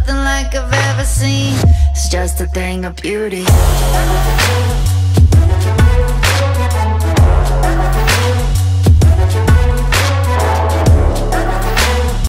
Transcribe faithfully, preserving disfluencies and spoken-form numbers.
nothing like I've ever seen. It's just a thing of beauty.